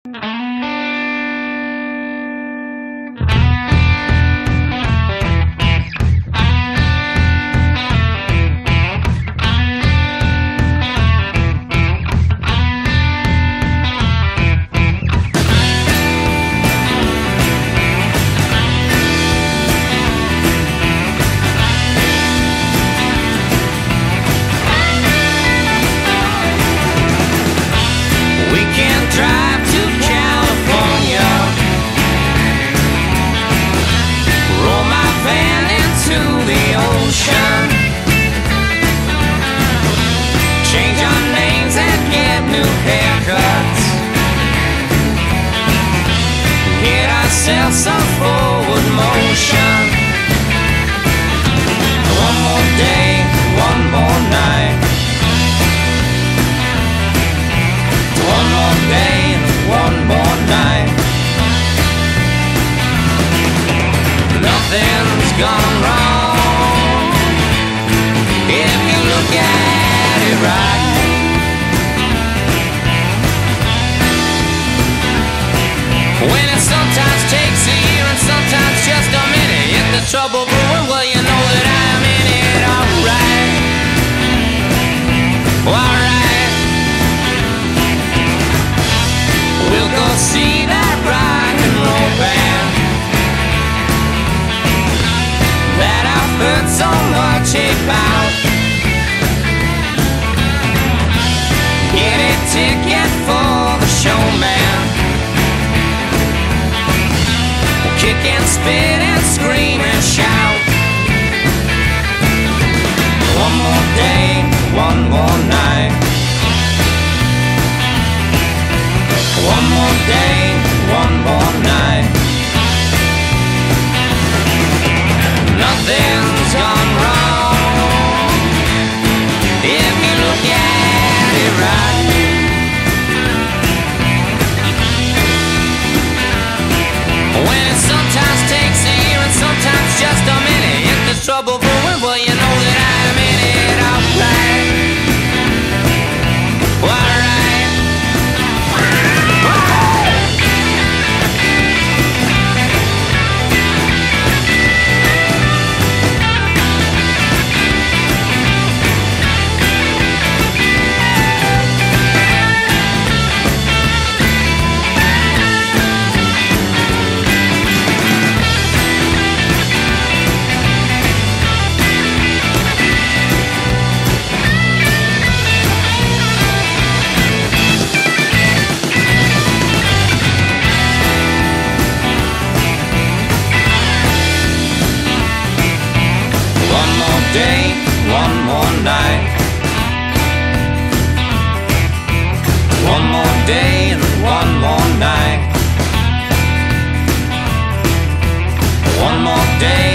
Drive to California, roll my van into the ocean, change our names and get new haircuts, get ourselves some forward motion. One more day, one more night, one more day, one more night. Nothing's gone wrong if you look at it right. When it sometimes takes a year and sometimes just a minute, if the trouble brewing, well, you know that I'm in it. Alright, alright. We'll go see that rock and roll band that I've heard so much about. Get a ticket for the showman. We'll kick and spit and scream and shout. One more day, one more night. One more day, one more night. Nothing's gone wrong if you look at it right. When it sometimes takes a year and sometimes just a minute, if there's trouble brewing, well, you know that I'm in it. Alright, alright. Day, one more night. One more day and one more night. One more day